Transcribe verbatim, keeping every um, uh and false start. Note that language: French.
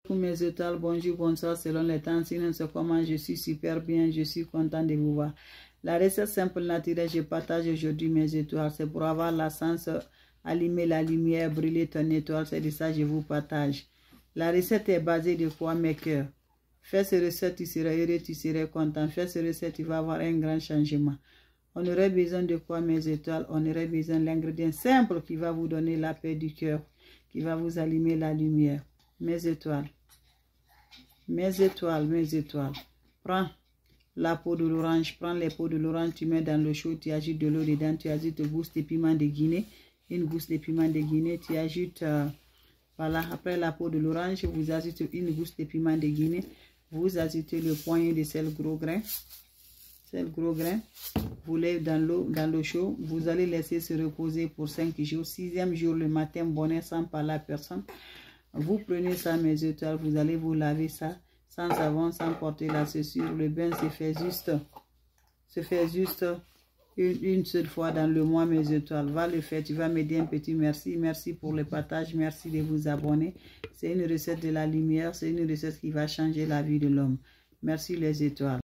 Tous mes étoiles, bonjour, bonsoir, selon les temps, sinon c'est comment je suis super bien, je suis content de vous voir. La recette simple naturelle, je partage aujourd'hui mes étoiles, c'est pour avoir la sens, allumer la lumière, brûler ton étoile, c'est de ça que je vous partage. La recette est basée de quoi, mes cœurs? Fais cette recette, tu seras heureux, tu seras content. Fais cette recette, tu vas avoir un grand changement. On aurait besoin de quoi, mes étoiles? On aurait besoin de l'ingrédient simple qui va vous donner la paix du cœur, qui va vous allumer la lumière. Mes étoiles. Mes étoiles, mes étoiles. Prends la peau de l'orange, prends les peaux de l'orange, tu mets dans le chaud, tu ajoutes de l'eau dedans, tu ajoutes une gousse de piment de Guinée, une gousse de piment de Guinée, tu ajoutes, euh, voilà, après la peau de l'orange, vous ajoutez une gousse de piment de Guinée, vous ajoutez le poignet de sel gros grain, sel gros grain, vous l'avez dans l'eau, dans le chaud, vous allez laisser se reposer pour cinq jours, sixième jour le matin, bonnet sans parler à personne. Vous prenez ça, mes étoiles, vous allez vous laver ça sans savon, sans porter la ceinture. Le bain se fait juste, se fait juste une, une seule fois dans le mois, mes étoiles. Va le faire, tu vas me dire un petit merci. Merci pour le partage, merci de vous abonner. C'est une recette de la lumière, c'est une recette qui va changer la vie de l'homme. Merci les étoiles.